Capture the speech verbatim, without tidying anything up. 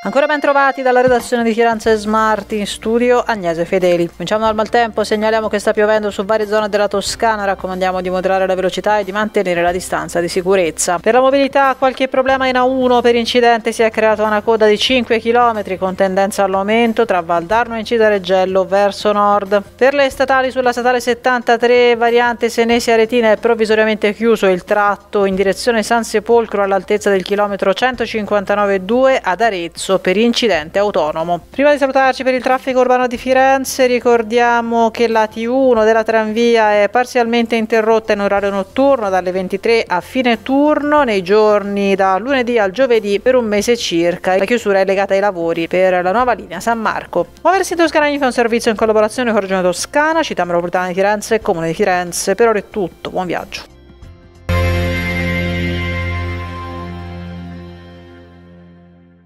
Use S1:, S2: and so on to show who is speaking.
S1: Ancora ben trovati dalla redazione di Firenze Smart, in studio Agnese Fedeli. Cominciamo dal maltempo, segnaliamo che sta piovendo su varie zone della Toscana, raccomandiamo di moderare la velocità e di mantenere la distanza di sicurezza. Per la mobilità qualche problema in A uno, per incidente si è creata una coda di cinque chilometri con tendenza all'aumento tra Valdarno e Cidareggello verso nord. Per le statali sulla statale settantatré variante Senesia Retina è provvisoriamente chiuso il tratto in direzione San Sepolcro all'altezza del chilometro centocinquantanove virgola due ad Arezzo per incidente autonomo. Prima di salutarci per il traffico urbano di Firenze, ricordiamo che la T uno della tranvia è parzialmente interrotta in orario notturno dalle ventitré a fine turno nei giorni da lunedì al giovedì per un mese circa. La chiusura è legata ai lavori per la nuova linea San Marco. Muoversi in Toscana è un servizio in collaborazione con Regione Toscana, Città Metropolitana di Firenze e Comune di Firenze. Per ora è tutto, buon viaggio.